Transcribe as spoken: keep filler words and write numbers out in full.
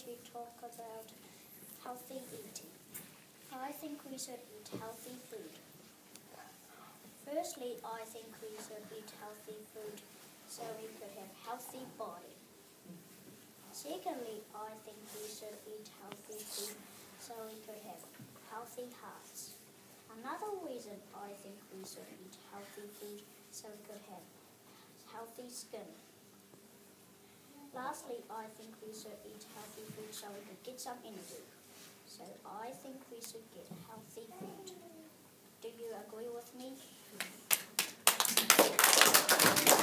to talk about healthy eating. I think we should eat healthy food. Firstly, I think we should eat healthy food so we could have healthy body. Secondly, I think we should eat healthy food so we could have healthy hearts. Another reason I think we should eat healthy food so we could have healthy skin. Lastly, I think we should eat healthy food so we could get some energy. So I think we should get healthy food. Do you agree with me?